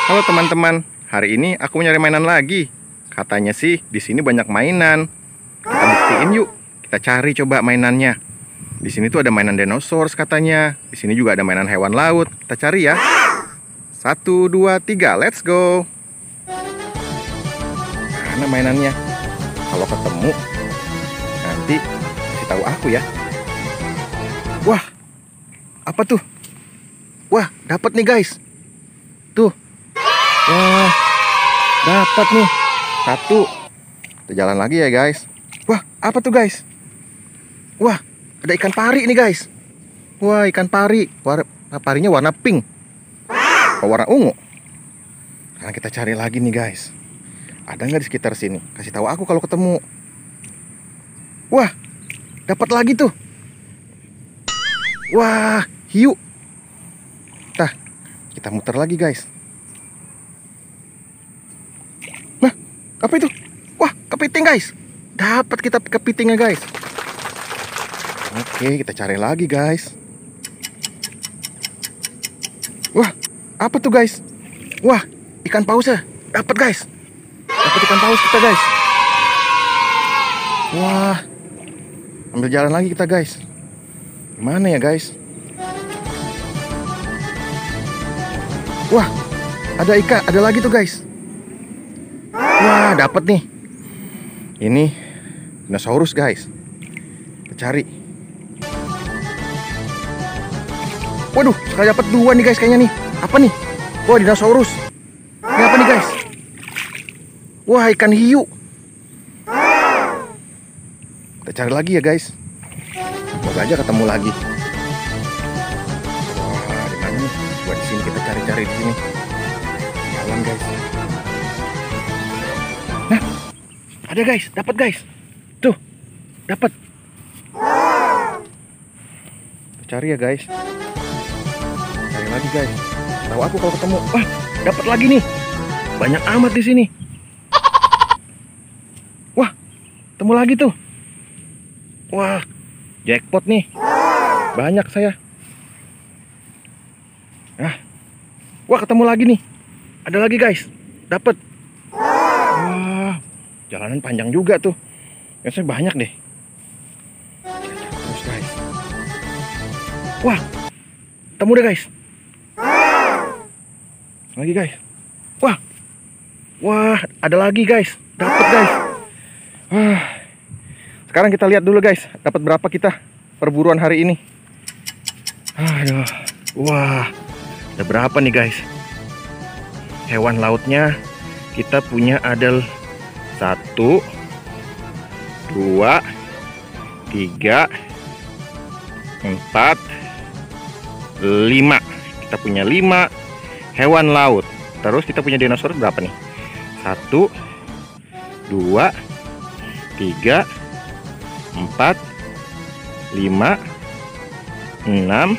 Halo teman-teman, hari ini aku nyari mainan lagi. Katanya sih di sini banyak mainan. Kita buktiin yuk. Kita cari coba mainannya. Di sini tuh ada mainan dinosaurus katanya. Di sini juga ada mainan hewan laut. Kita cari ya. 1, 2, 3, let's go. Mana mainannya? Kalau ketemu, nanti kasih tahu aku ya. Wah, apa tuh? Wah, dapat nih guys. Tuh. Wah, dapat nih. 1. Kita jalan lagi ya guys. Wah, apa tuh guys? Wah, ada ikan pari nih guys. Wah, ikan pari. Parinya warna pink. Warna ungu. Sekarang kita cari lagi nih guys. Ada nggak di sekitar sini? Kasih tahu aku kalau ketemu. Wah, dapat lagi tuh. Wah, hiu. Nah, kita muter lagi guys. Nah, apa itu? Wah, kepiting guys. Dapat kita kepitingnya guys. Oke, kita cari lagi guys. Wah, apa tuh guys? Wah, ikan paus ya. Dapat guys. Dapat ikan paus kita guys. Wah, ambil jalan lagi kita guys. Gimana ya guys? Wah, ada ikan, ada lagi tuh guys. Wah, dapat nih. Ini dinosaurus guys. Kita cari. Waduh, sekali dapat 2 nih guys kayaknya nih. Apa nih? Wah, dinosaurus. Ini apa nih guys? Wah, ikan hiu. Kita cari lagi ya guys. Semoga aja ketemu lagi. Wah, di mana nih? Buat di sini kita cari-cari di sini. Jalan guys. Nah, ada guys, dapat guys. Tuh, dapat. Kita cari ya guys. Cari lagi guys. Tahu aku kalau ketemu. Wah, dapat lagi nih. Banyak amat di sini. Wah, ketemu lagi tuh. Wah, jackpot nih. Banyak saya. Nah. Wah, ketemu lagi nih. Ada lagi guys. Dapat. Wah, jalanan panjang juga tuh. Biasanya banyak deh. Terus guys. Wah, ketemu deh guys. Lagi guys. Wah. Wah, ada lagi guys. Dapat guys. Wah. Sekarang kita lihat dulu guys, dapat berapa kita perburuan hari ini. Aduh. Wah. Ada berapa nih guys? Hewan lautnya kita punya ada 1, 2, 3, 4, 5. Kita punya 5 hewan laut. Terus kita punya dinosaurus berapa nih? 1, 2, 3, 4, 5, 6,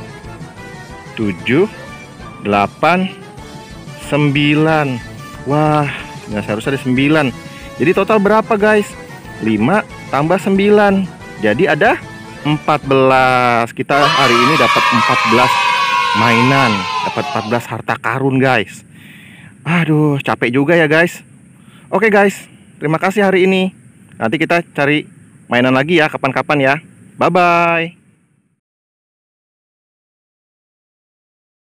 7, 8, 9. Wah, dinosaurus ada 9. Jadi total berapa guys? 5 tambah 9. Jadi ada 14. Kita hari ini dapat 14 mainan, dapat 14 harta karun guys. Aduh, capek juga ya guys. Oke guys, terima kasih hari ini. Nanti kita cari mainan lagi ya kapan-kapan ya. Bye bye.